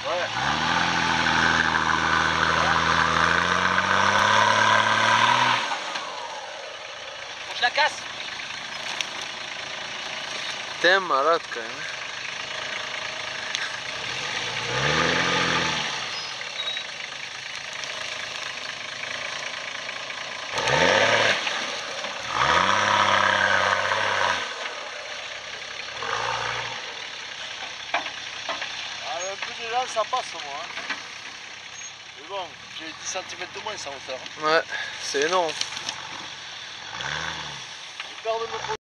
Ouais. Faut que je la casse. T'es malade quand même. Un peu d'élan ça passe moi. Hein. Mais bon, j'ai 10 cm de moins en hauteur. Ouais, c'est énorme. J'ai peur de me